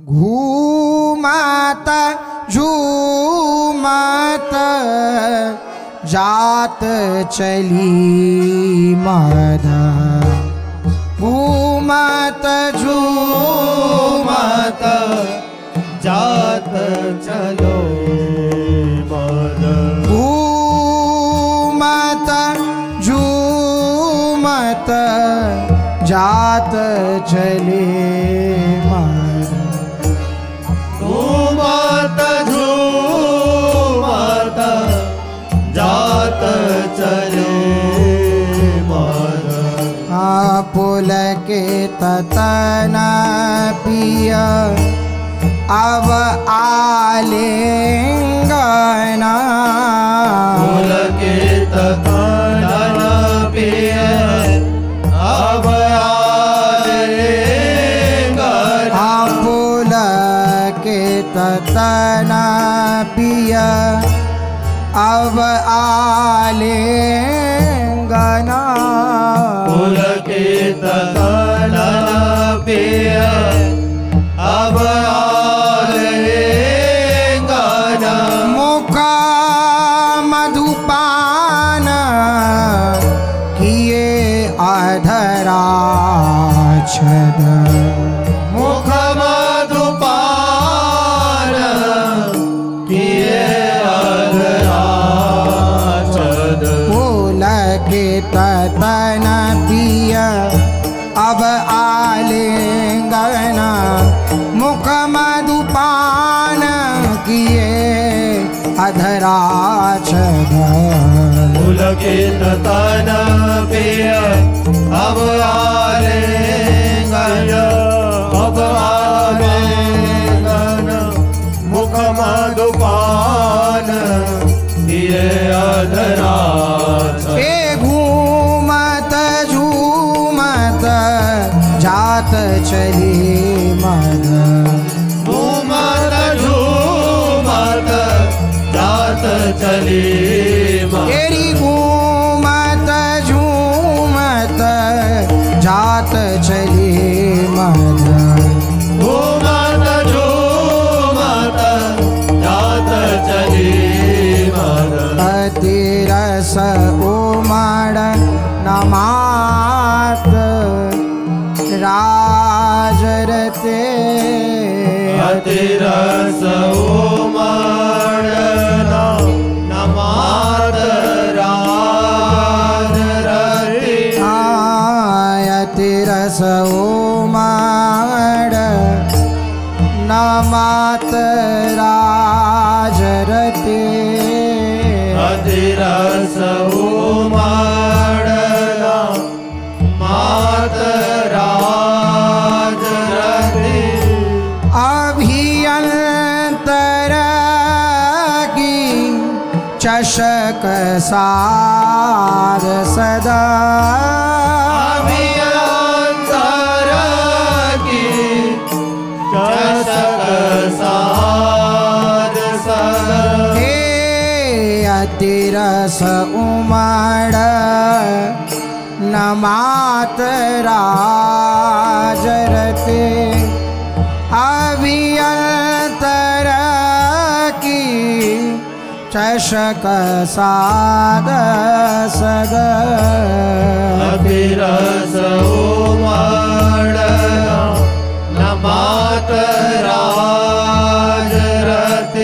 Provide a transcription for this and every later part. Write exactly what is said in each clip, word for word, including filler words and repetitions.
घूमत झूमत जात चली माधा। घूमत झूमत जात चलो माधा। घूमत झूमत जात चले माधा। घूमत झूमत जात चले माधा। पुलके ततन पिया अब आलिंगना। पुलके ततन पिया अब आलिंगना। पुलके ततन पिया अब आलिंगना। पुलके ततन पिया अब आलिंगना। मुख मधुपान किए अधराच्छद। मुख मधुपान किए अधराच्छद। पुलके ततन पिया अब आलिंगना। मुख मधुपान किए अधराच्छद। पुलके ततन पिया अब आलिंगना। अब आलिंगना। मुख मधुपान किए अधराच्छद। ए घूमत झूमत जात चली माधा। घूमत झूमत जात चली माधा। तेरी घूमत झूमत जात चली माधा। घूमत झूमत जात चली माधा। अति रस उमड़ नमात राजरते। अति रस उमड़ना नमात राजरते। अति रस उमड़ नमात राजरते। अति रस उमड़ना मात राजरते। अभियंतर की चषक सार सदा। अभियंतर की चषक सार सदा। हे अति रस उमड़ नमात राजरते। अभियंतर की चषक साद सद। अभिरस उमड़ना नमात राजरते।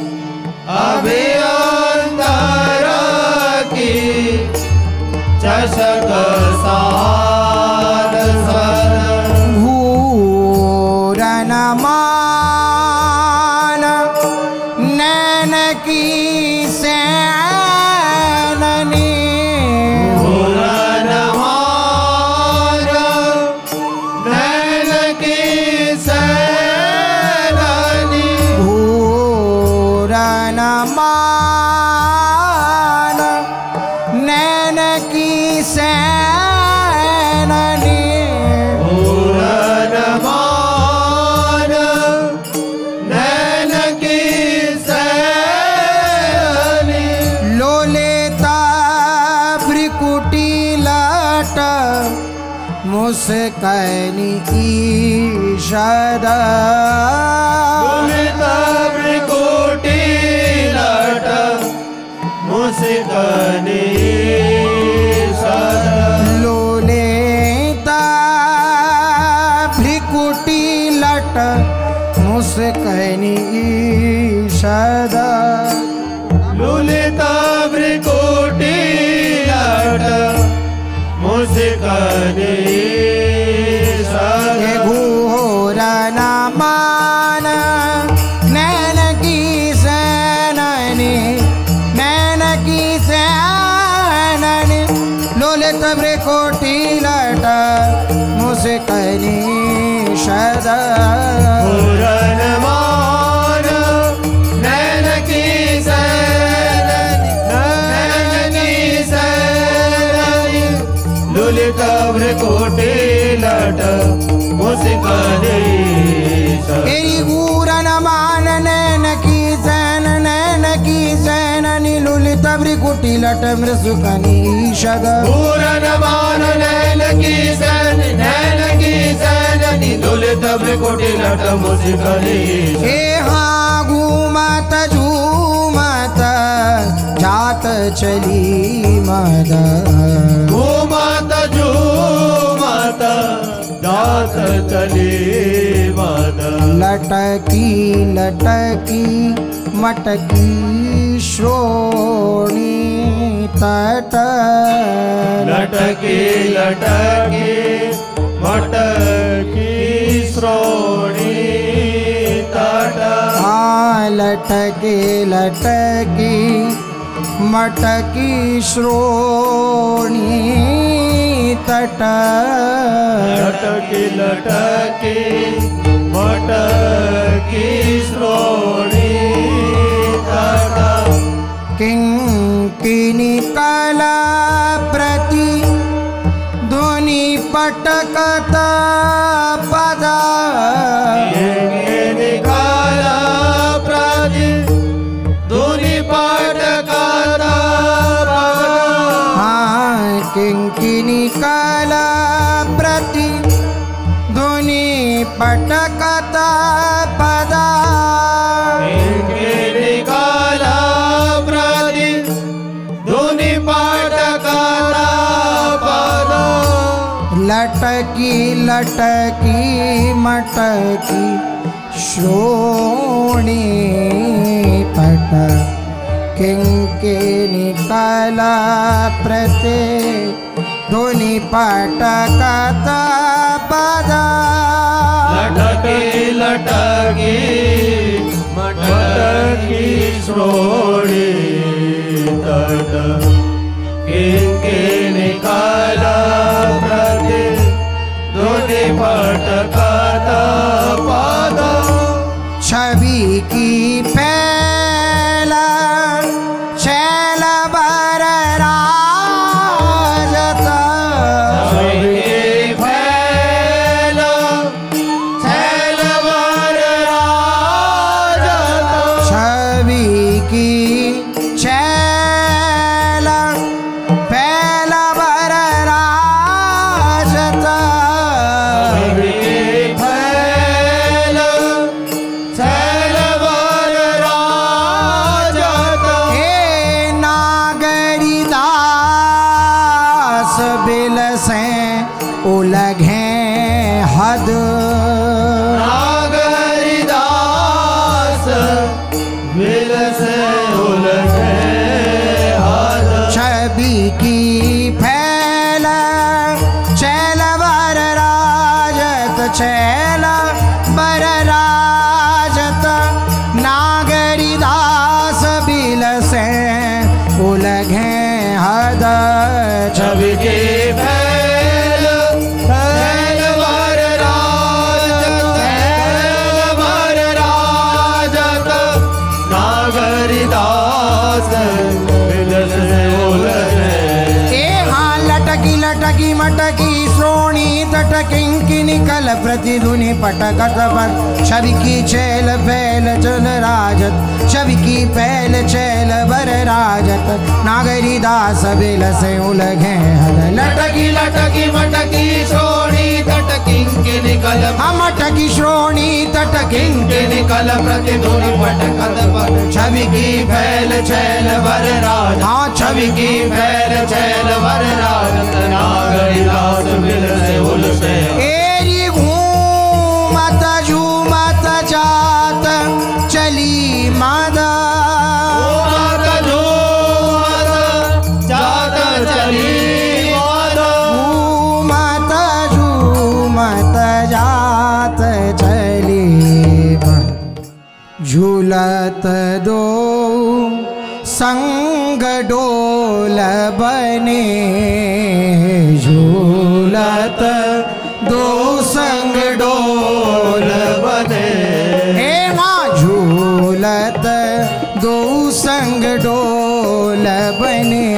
अभियंतर की चषक साद सद। घूरन मान नैन की सैननी। घूरन मान नैन की सैननी। घूरन मान नैन की सैननी। घूरन मान नैन की सैननी। लोलेता भ्रिकुटी लट मुस्कैनी ईषद। मुस्कनी ईषद लुलित भ्रिकुटी लट मुस्कनी ईषद घोर न मान नैन की सैननी नैन की सैननी ललित भ्रिकुटी लट मुस्कनी ईषद घोर न मान नैन की सैननी नैन की सैननी ललित भ्रिकुटी लट मुस्कनी तेरी घूरन मान नैन की सैन नैन की सैननी ललित भ्रिकुटी लट मुस्कनी ईषद घूरन मान नैन की सैन नैन की सैननी ललित भ्रिकुटी लट मुस्कनी हे हाँ घूमत झूमत जात चली मद घूमत झूमत जात चली मद लटकी लटकी मटकी श्रोणी तट लटकी लटकी मटकी श्रोणी तट हाँ लटकी लटकी मटकी श्रोणी तट लटकी लटकी मटकी श्रोणी तट किंकिनी कला प्रति ध्वनि पटकत पदा निकाला प्राची धुनि पटकत हाँ किंकिनी कला प्रति ध्वनि पटकत पदा निकाला प्राची धुनि पटकत पदा लटकी लटकी मटकी श्रोणी तट किंकिनी कला प्रति ध्वनि पटकत पदा लटकी लटकी मटकी श्रोणी तट किंकिनी कला प्रति ध्वनि पटकत पदा छवि की फैला शैल बर राजता छवि फैला छैल बर राजता छवि की शैल फैल बर राजता छवि फैला छैल बर राजता हे नागरी दास बिल से उलघे हद नागरिदास विल से उलझे हाथ छवि की फैल छैल बर राजत छैल बर राजत नागरी दास बिल से उलघे हद छवि के फैल फैल बर राजत फैल बर राजत नागरिदास विल से उलझे ए हाँ लटकी लटकी मटकी श्रोणी तट किंकिनी कल प्रतिध्वनि पटकत पर छवि की छैल फैल चल राजत छवि की फैल छैल बर राजत नागरी दास बिल से उलघे हद लटकी लटकी मटकी श्रोणी तट किंकिनी कल हम मटकी श्रोणी तट किंकिनी कल प्रतिध्वनि पटकत पर छवि की फैल छैल बर राज हाँ छवि की फैल छैल बर राजत नागरिदास विल से उलझे एरी घूमत झूमत झूलत दो संग डोल बने, झूलत दो संग डोल बने, हे माँ झूलत दो संग डोल बने,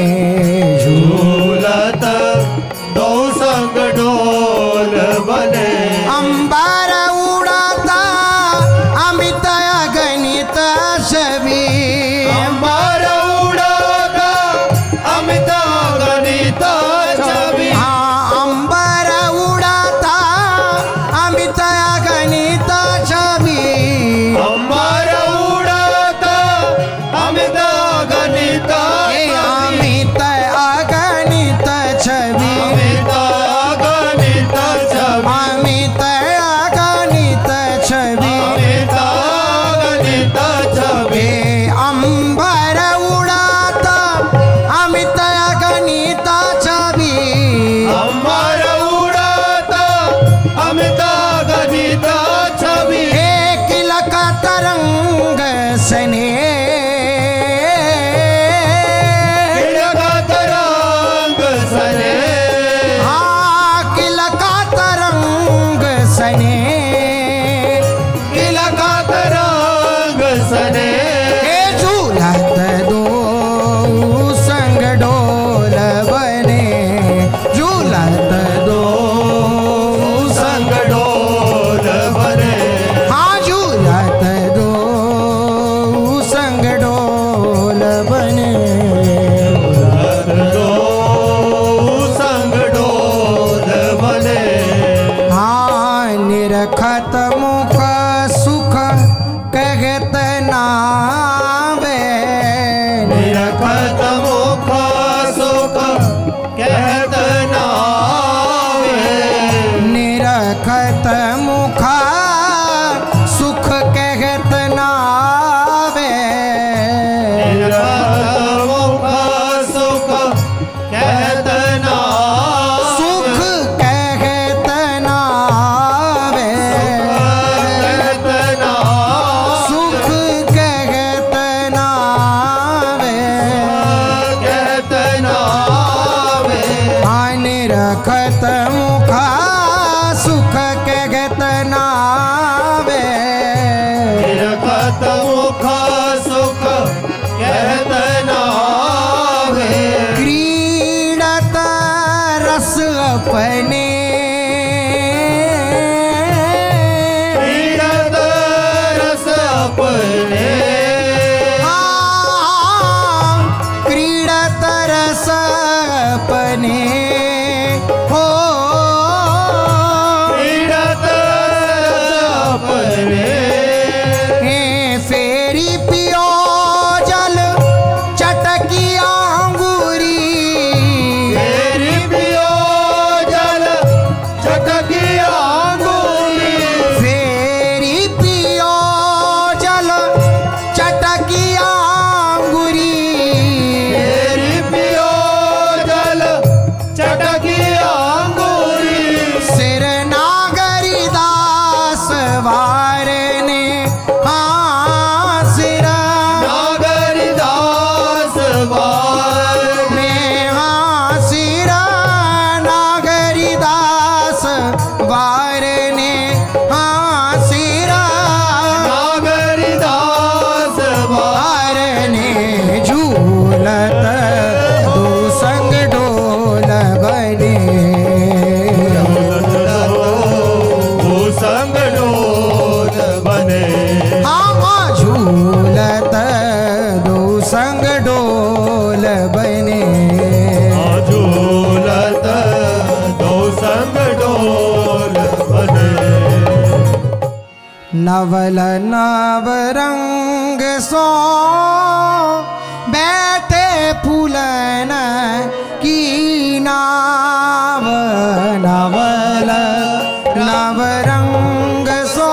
झूलत दो संग डोल बने। अंबर उड़ाता अमित अगणित छवि, अंबर उड़ाता अमित अगणित छवि, हाँ अंबर उड़ाता अमित अगणित छवि, अंबर उड़ाता अमित अगणित हे अमित अगणित छवि, अमित अगणित छवि, अमित अगणित छवि, अमित अगणित छवि, हे अंबर उड़ाता अमित अगणित छवि, अंबर उड़ाता अमित अगणित छवि, हे किलक तरंग सने, किलक तरंग सने, हाँ किलक तरंग सने, किलक तरंग सने, हे झूलत दो संग डोल बने, झूलत दो संग डोल बने, हाँ झूलत दो संग डोल बने, दो संग डोल बने, हाँ निरखत मुख सुख कहत नावे, निरखत मुख सुख कहत नावे, निरखत मुख सुख कहत नावे, निरखत मुख सुख कहत नावे, सुख कहत नावे, कहत नावे, सुख कहत नावे, कहत नावे, निरखत मुख सुख कहत नावे, निरखत मुख सुख कहत नावे, क्रीडत रस अपने, क्रीडत रस अपने, हाँ, क्रीडत रस अपने, हो क्रीडत रस अपने, हे फेरी पियो जल चटकी अंगूरी, तेरी पियो जल चटकी अंगूरी, फेरी पियो जल चटकी अंगूरी, तेरी पियो जल चटकी अंगूरी, सिर नागरी दास वारने, हाँ सिर नागरी दास वारने, हाँ सिर नागरी दास वारने, हाँ सिर नागरी दास वारने, झूलत दो संग डोल बने, वो संग डोल बने, हाँ झूलत दो संग डोल बने, झूलत दो संग डोल बने, नवल नव रंग सो बैठे फूलन की नाव, नवल नव रंग सो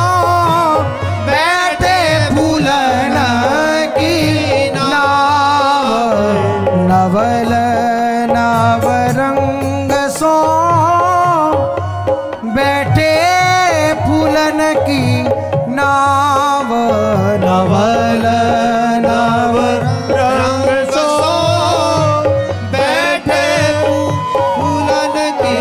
बैठे फूलन की नाव, नवल नव रंग सो बैठे फूलन की नाव नवल नव रंग सो बैठे फूलन की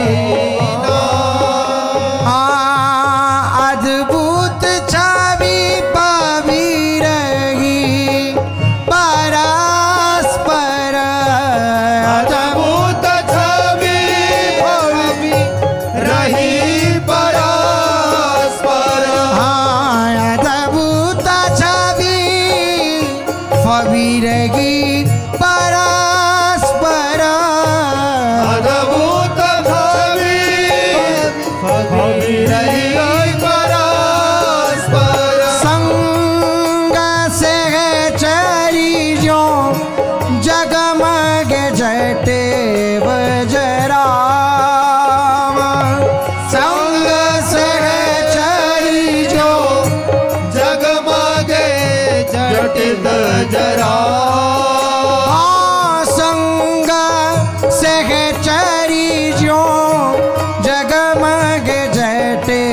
अद्भुत छवि पवी रही परस्पर अद्भुत छवि पवी रही परस्पर अद्भुत छवि पवी रही परस्पर अद्भुत छवि पवी रही परस्पर संग से चरी जो जगमग जटे वजराम संग से चरी जो जगमगे जटित जरा संग से चरी जो जगमग जटे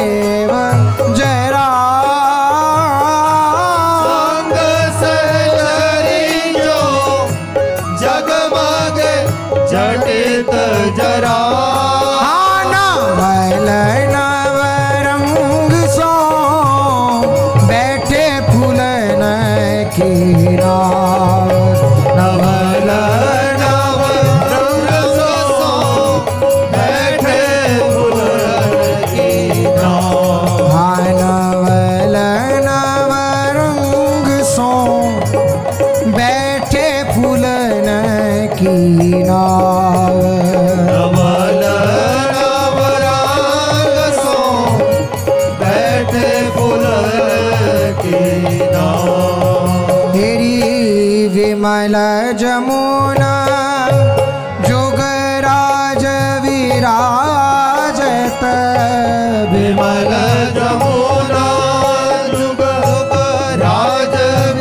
वजराम संग से चरी जो जगमगे जटित जरा नवल नवरंग सो बैठे फूलन की नाव नवल नव रंग सो बैठे फूलन की नाव नवल नवरंग सो बैठे फूलन की नाव नवल नव रंग सो बैठे फूलन की नाव तेरी विमल जमुना जुगराज विराजत विमल जमुना जुग राज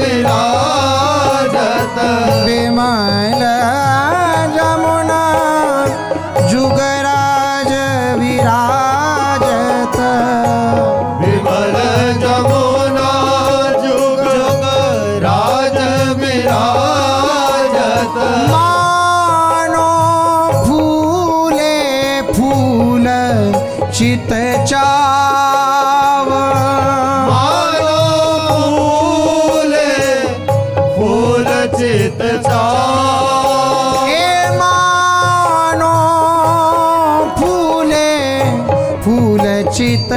विराजत विमल जमुना जुगराज विराजत विमल जमुना जुग जुग राज विराजत मानो फूले फूल चित चाव मानो फूले फूल चित चाव ए मानो फूले फूल चित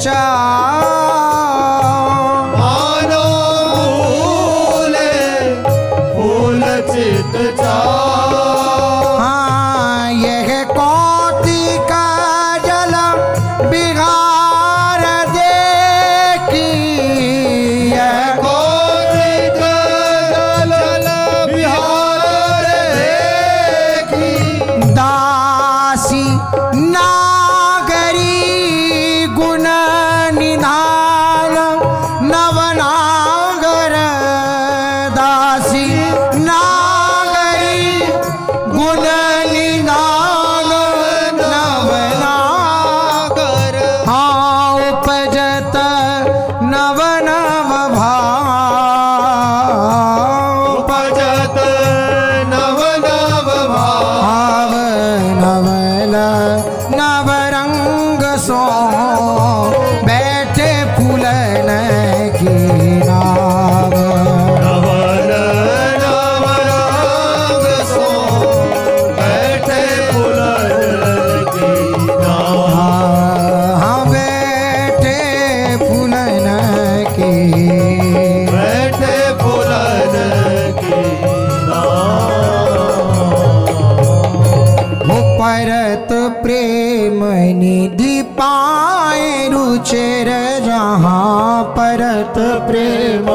चाव मानो फूले फूल चित चाव हाँ यह कौतिक जल बिहार देखी यह कौतिक जल बिहार देखी दासी नागरी गुण निधान नवनागर दासी नागरी गुण निधान नवनागर हाँ उपजत नव नव भाव उपजत नव नव भाव भाव नवल नवरंग सो बैठे फूलन की नाव नवल नव रंग सो बैठे फूलन की नाव हाँ बैठे फूलन की बैठे फूलन की नाव वो परत प्रेम निधि पाए रुचिर जहाँ परत प्रेम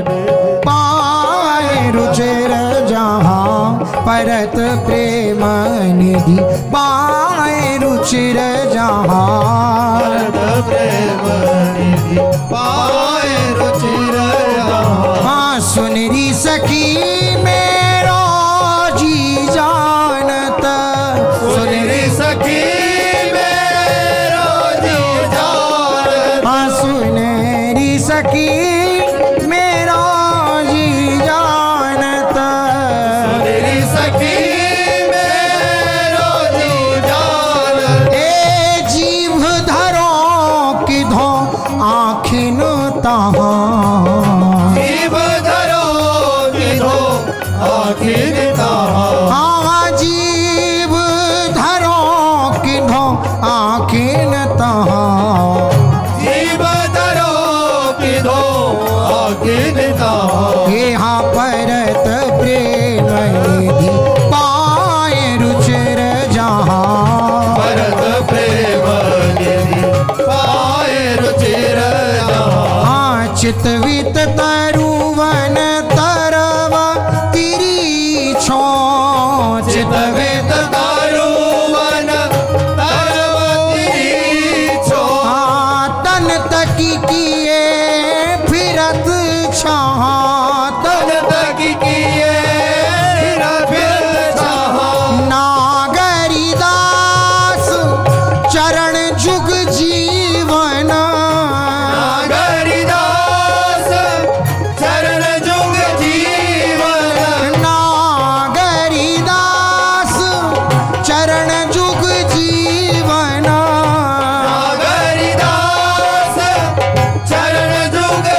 पाए रुचिर जहाँ परत प्रेम निधि पाए रुचिर जहाँ प्रेम निधि पाए रुचिर हाँ सुनरी सखी मेरो जी जानत सुनरी सखी मेरो जी जानत हाँ सुनरी सखी सखी मेरा जी जानत, सुन रे सखी मेरो जी जानत। ए जीव धरो किधो आखिन तहाँ, जीव धरो किधो आखिन तहाँ। हाँ जीव धरो किधो आखिन तहाँ, जीव धरो किधो आखिन तहाँ। यहाँ परत प्रेम निधि पाए रुचिर जहाँ, भरत प्रेम निधि पाए रुचिर जहाँ। हाँ चितवित तरुवन तरव तिरी छो, चितवित तरुवन तरव तिरी छो। हाँ तन तकी किए फिरत छाह, तन तकी किए फिरत छाह। नागरी दास चरण जुग जीवन, नागरी दास चरण जुग जीवन। नागरी दास चरण जुग जीवन, नागरी दास चरण जुग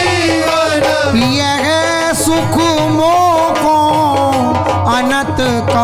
जीवन। यह सुख मोको अनंत